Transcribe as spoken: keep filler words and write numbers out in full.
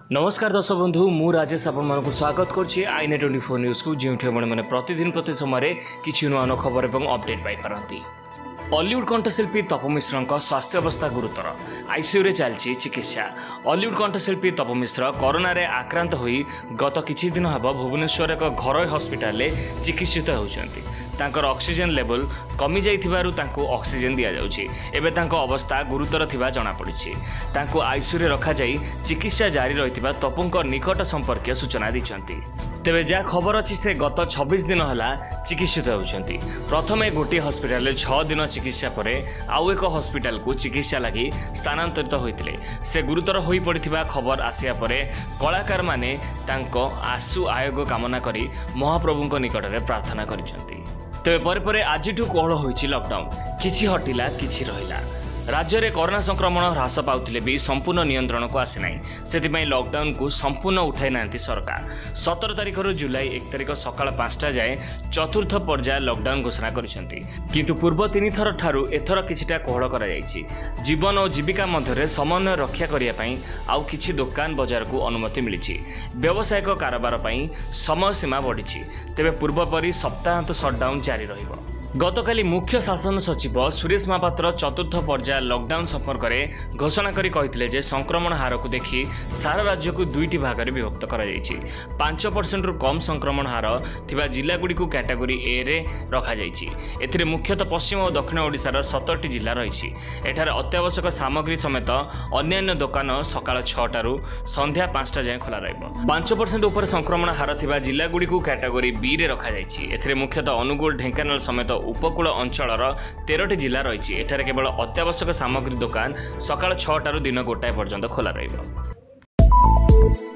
नमस्कार दर्शक बंधु मु राजेश आपण मानक स्वागत करछि आईने ट्वेंटी फोर न्यूज को जेउठे आपण माने प्रतिदिन प्रति समय किछि नुआ नुआ खबर एवं अपडेट पाई पारंती। हॉलीवुड कंठशिल्पी तपु मिश्र स्वास्थ्य अवस्था गुरुतर आईसीयू रे चलछि चिकित्सा। हॉलीवुड कंठशिल्पी तपु मिश्र कोरोना रे आक्रांत होई गत किछि दिन हबो भुवनेश्वर एक घरोई हॉस्पिटल ले चिकित्सित होउछन्ति। तांकर ऑक्सीजन लेवल कमी जाइथिबारु तांको ऑक्सीजन दिया जाउछि। एबे तांको अवस्था गुरुतर थिबा जणा पड़िछि। तांको आईसीयू रे रखा जाई चिकित्सा जारी रहिथिबा तपुंक निकट संपर्कीय सूचना दिछन्ति। तेबे जा खबर अछि से गत छब्बीस दिन हला चिकित्सित होउछन्ति। प्रथमे गोटी हॉस्पिटल ले छह दिन चिकित्सा परे आउ एक हॉस्पिटल को चिकित्सा लागि स्थानांतरित होइतिले। से गुरुतर होई पड़िथिबा खबर आसिया परे कलाकार माने तांको आशु आयोग कामना करी महाप्रभुंक निकट रे प्रार्थना करिसन्ति। तेबे परे परे आजिठू कोहल होइछि लॉकडाउन किछि हटिला किछि रहिला। राज्य में कोरोना संक्रमण ह्रास पाउथिले भी संपूर्ण नियंत्रण को आसी नाही। सेतिपई लॉकडाउन को संपूर्ण उठाई नांती सरकार। सतर तारिख रु जुलाई एक तारिख सकाळ पाँचटा जाए चतुर्थ पर्याय लॉकडाउन घोषणा करिसेंती। किंतु पूर्व तीन थर ठारू एथर किछिटा कोहल करा जायछि। जीवन और जीविका मध्य समन्वय रक्षा करिया पई आउ किछि दुकान बाजार को अनुमति मिलिछि। व्यावसायिक कारोबार पई समय सीमा बढ़िछि। तेबे पूर्व परि सप्ताहांत शटडाउन जारी रहिबो। गतकाली मुख्य शासन सचिव सुरेश महापात्र चतुर्थ पर्याय लॉकडाउन संपर्क में घोषणा करी कहिथिले जे संक्रमण हार को देखि सारा राज्य को दुईटी भाग में विभक्त करा जायछि। पांच परसेंट रु कम संक्रमण हार थिबा जिला गुडी को कैटेगरी ए रे रखा जायछि। एथिरे मुख्यतः पश्चिम और दक्षिण ओडिशार सतरटी जिला रहिछि। एठारे अत्यावश्यक सामग्री समेत अन्यान्य दुकान सकाळ छटा रु संध्या पाँचटा जाए खोला रहइबो। पांच परसेंट ऊपर संक्रमण हार थिबा जिला गुडी को कैटेगरी बी रे रखा जायछि। एथिरे मुख्यतः अनुगुल ढेंकानाल समेत उपकूल अंचल तेरह जिला रही। एठारे केवल अत्यावश्यक सामग्री दुकान सकाळ छटा रु दिन गोटाए पर्यंत खोला रहिबो।